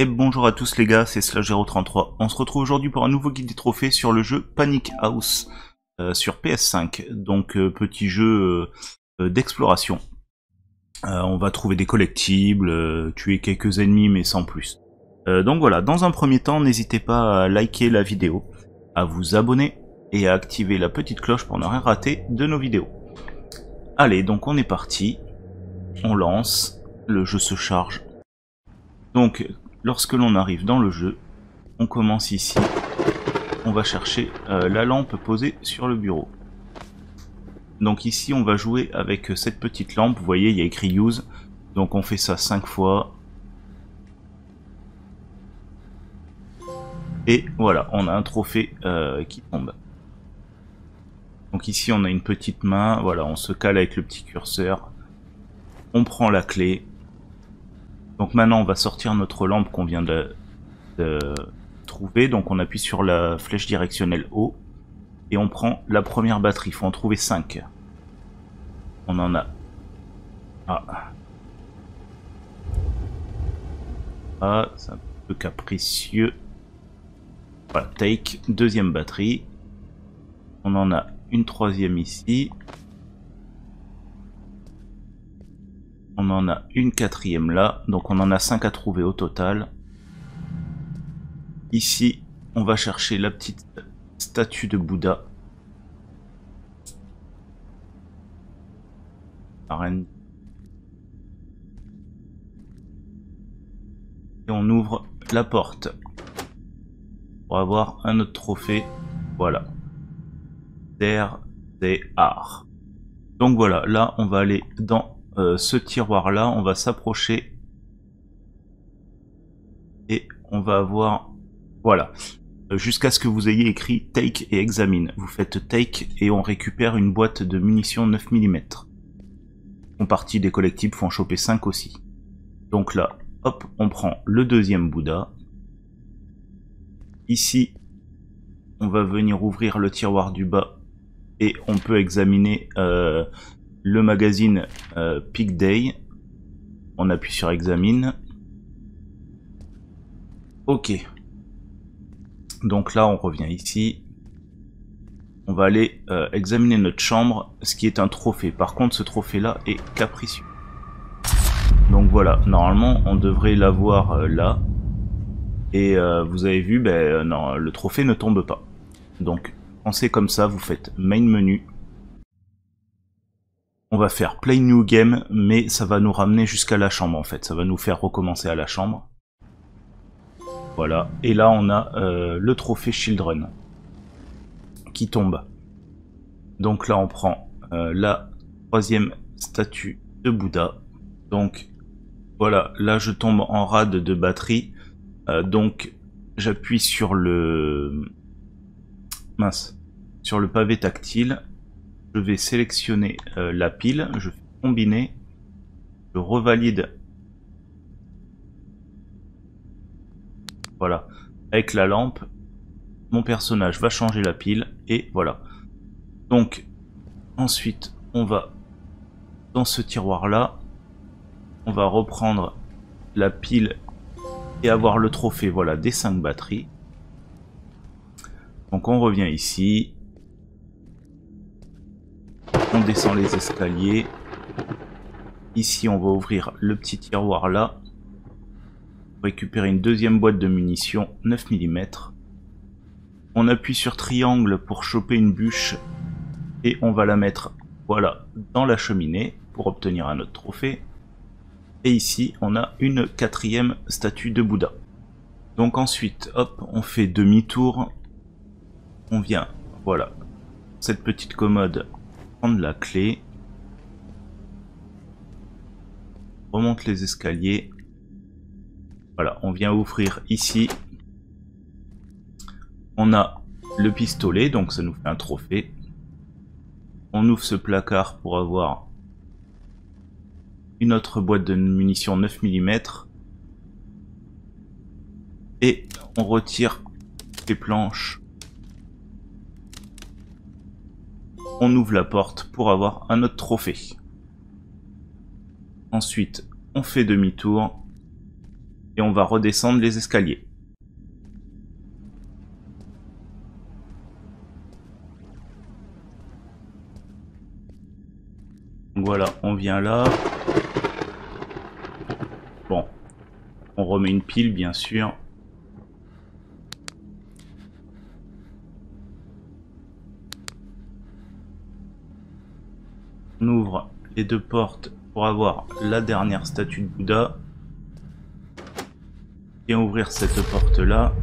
Et bonjour à tous les gars, c'est Slashero33. On se retrouve aujourd'hui pour un nouveau guide des trophées sur le jeu Panic House sur PS5. Donc petit jeu d'exploration. On va trouver des collectibles, tuer quelques ennemis mais sans plus. Donc voilà, dans un premier temps, n'hésitez pas à liker la vidéo, à vous abonner et à activer la petite cloche pour ne rien rater de nos vidéos. Allez, donc on est parti. On lance, le jeu se charge. Donc, lorsque l'on arrive dans le jeu, on commence ici, on va chercher la lampe posée sur le bureau. Donc ici, on va jouer avec cette petite lampe, vous voyez, il y a écrit Use, donc on fait ça 5 fois. Et voilà, on a un trophée qui tombe. Donc ici, on a une petite main, voilà, on se cale avec le petit curseur, on prend la clé. Donc maintenant on va sortir notre lampe qu'on vient de trouver, donc on appuie sur la flèche directionnelle haut et on prend la première batterie, il faut en trouver 5. On en a... Ah, c'est un peu capricieux. Voilà, take, deuxième batterie. On en a une troisième ici. On en a une quatrième là, donc on en a 5 à trouver au total. Ici, on va chercher la petite statue de Bouddha. Arène. Et on ouvre la porte pour avoir un autre trophée. Voilà. There they are. Donc voilà, là on va aller dans ce tiroir là, on va s'approcher et on va avoir, voilà, jusqu'à ce que vous ayez écrit take et examine. Vous faites take et on récupère une boîte de munitions 9 mm. En partie des collectibles, faut en choper 5 aussi. Donc là, hop, on prend le deuxième Bouddha. Ici, on va venir ouvrir le tiroir du bas et on peut examiner le magazine Peak Day. On appuie sur examine. Ok. Donc là on revient ici. On va aller examiner notre chambre, ce qui est un trophée. Par contre ce trophée là est capricieux. Donc voilà, normalement on devrait l'avoir là. Et vous avez vu, ben non, le trophée ne tombe pas. Donc pensez comme ça, vous faites main menu. On va faire play new game, mais ça va nous ramener jusqu'à la chambre en fait. Ça va nous faire recommencer à la chambre. Voilà. Et là on a le trophée Children qui tombe. Donc là on prend la troisième statue de Bouddha. Donc voilà, là je tombe en rade de batterie. Donc j'appuie sur le... Mince. Sur le pavé tactile. Je vais sélectionner la pile, je fais combiner, je revalide, voilà, avec la lampe, mon personnage va changer la pile, et voilà. Donc, ensuite, on va dans ce tiroir là, on va reprendre la pile et avoir le trophée, voilà, des 5 batteries. Donc on revient ici. On descend les escaliers. Ici, on va ouvrir le petit tiroir là. Récupérer une deuxième boîte de munitions 9 mm. On appuie sur triangle pour choper une bûche. Et on va la mettre, voilà, dans la cheminée pour obtenir un autre trophée. Et ici, on a une quatrième statue de Bouddha. Donc ensuite, hop, on fait demi-tour. On vient, voilà, cette petite commode. Prendre la clé, remonte les escaliers, voilà, on vient ouvrir ici, on a le pistolet, donc ça nous fait un trophée, on ouvre ce placard pour avoir une autre boîte de munitions 9 mm, et on retire les planches. On ouvre la porte pour avoir un autre trophée. Ensuite, on fait demi-tour. Et on va redescendre les escaliers. Donc voilà, on vient là. Bon, on remet une pile bien sûr. On ouvre les deux portes pour avoir la dernière statue de Bouddha. Et ouvrir cette porte là.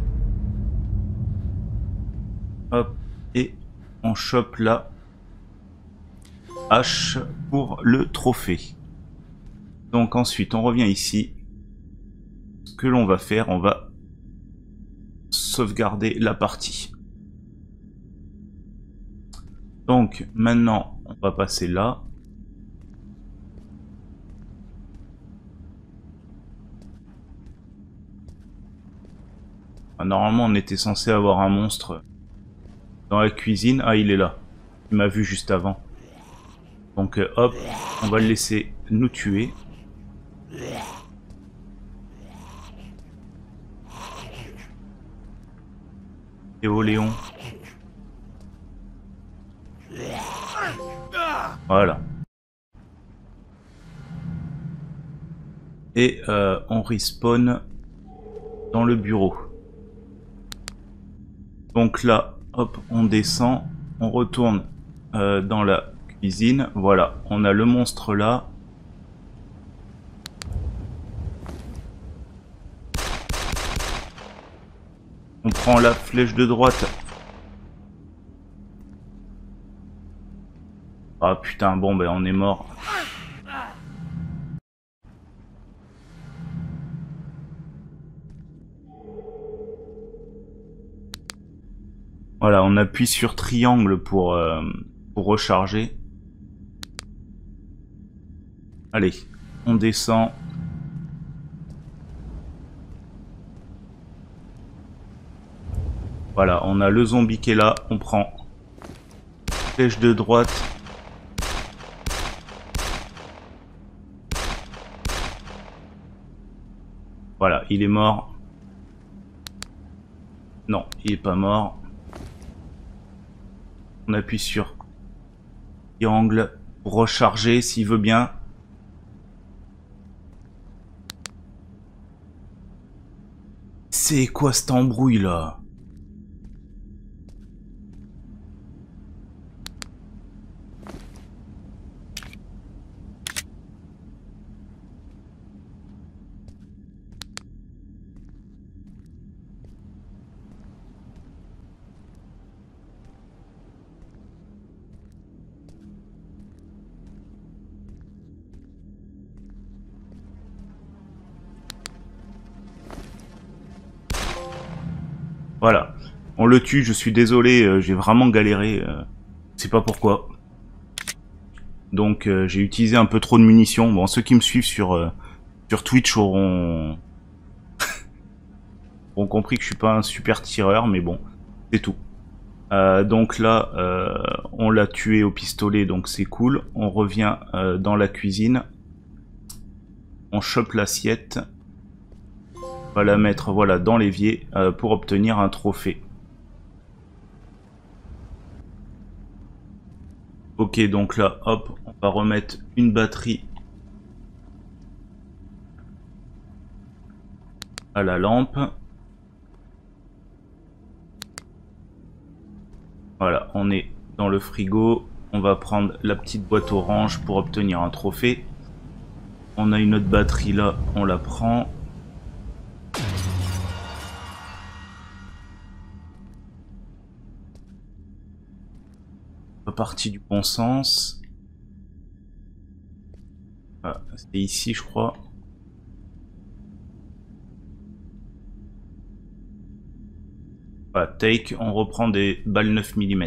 Hop, et on chope la hache pour le trophée. Donc ensuite on revient ici. Ce que l'on va faire, on va sauvegarder la partie. Donc maintenant on va passer là. Normalement on était censé avoir un monstre dans la cuisine. Ah, il est là. Il m'a vu juste avant. Donc hop, on va le laisser nous tuer. Et au Léon. Voilà. Et on respawn dans le bureau. Donc là, hop, on descend, on retourne dans la cuisine. Voilà, on a le monstre là. On prend la flèche de droite. Ah putain, bon ben on est mort. Voilà, on appuie sur triangle pour recharger. Allez, on descend. Voilà, on a le zombie qui est là. On prend flèche de droite. Voilà, il est mort. Non, il est pas mort. On appuie sur triangle pour recharger s'il veut bien. C'est quoi cette embrouille là? Voilà, on le tue, je suis désolé, j'ai vraiment galéré, je sais pas pourquoi. Donc j'ai utilisé un peu trop de munitions. Bon, ceux qui me suivent sur Twitch auront compris que je suis pas un super tireur, mais bon, c'est tout. Donc là, on l'a tué au pistolet, donc c'est cool. On revient dans la cuisine. On chope l'assiette. On va la mettre voilà, dans l'évier pour obtenir un trophée. Ok, donc là, hop, on va remettre une batterie à la lampe. Voilà, on est dans le frigo. On va prendre la petite boîte orange pour obtenir un trophée. On a une autre batterie là, on la prend. Pas partie du bon sens. Ah, c'est ici, je crois. Voilà, take, on reprend des balles 9 mm.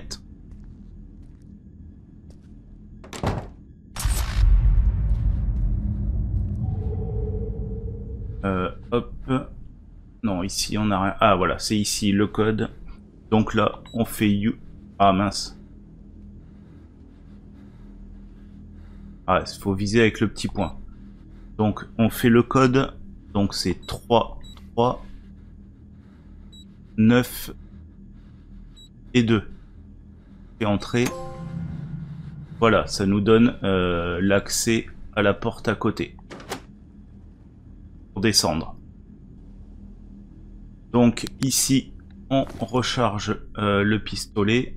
Hop. Non, ici on a rien. Ah voilà, c'est ici le code. Donc là, on fait you. Ah mince. Ah, il faut viser avec le petit point. Donc on fait le code Donc c'est 3, 3, 9 et 2. Et entrer. Voilà, ça nous donne l'accès à la porte à côté. Pour descendre. Donc ici, on recharge le pistolet.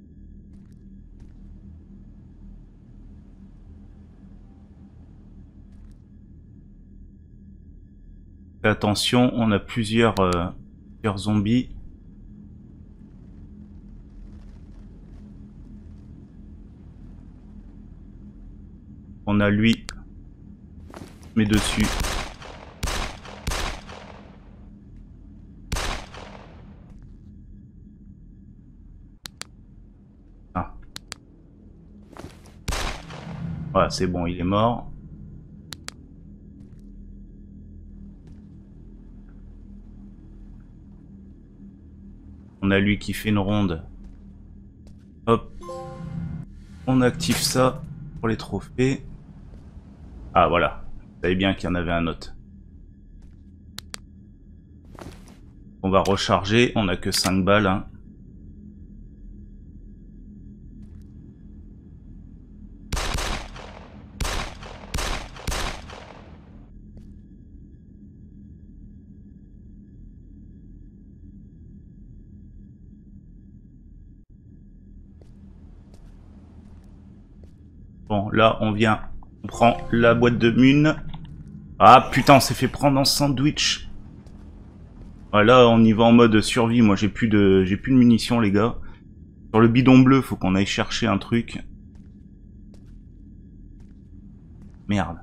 Attention, on a plusieurs zombies. On a lui, met dessus. Ah. Voilà, c'est bon, il est mort. On a lui qui fait une ronde. Hop. On active ça pour les trophées. Ah voilà. Vous savez bien qu'il y en avait un autre. On va recharger. On n'a que 5 balles. Hein. Bon, là, on vient, on prend la boîte de mun. Ah, putain, on s'est fait prendre en sandwich. Voilà, on y va en mode survie. Moi, j'ai plus de munitions, les gars. Sur le bidon bleu, faut qu'on aille chercher un truc. Merde.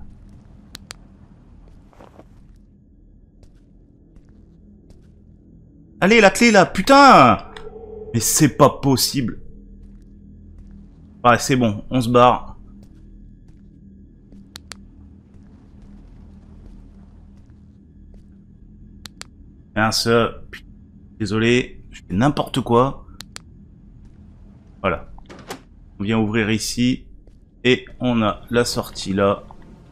Allez, la clé, là, putain! Mais c'est pas possible. Ouais, c'est bon, on se barre. Mince, désolé, je fais n'importe quoi. Voilà. On vient ouvrir ici. Et on a la sortie là.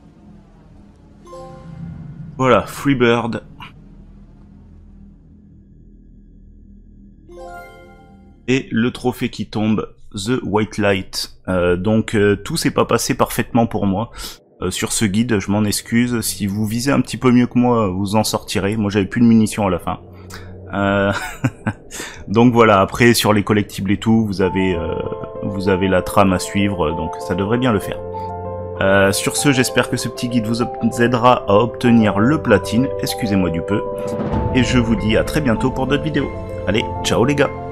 Voilà, Freebird. Et le trophée qui tombe, The White Light. Donc tout s'est pas passé parfaitement pour moi. Sur ce guide, je m'en excuse. Si vous visez un petit peu mieux que moi, vous en sortirez. Moi, j'avais plus de munitions à la fin. Donc voilà, après, sur les collectibles et tout, vous avez la trame à suivre, donc ça devrait bien le faire. Sur ce, j'espère que ce petit guide vous aidera à obtenir le platine, excusez-moi du peu. Et je vous dis à très bientôt pour d'autres vidéos. Allez, ciao les gars!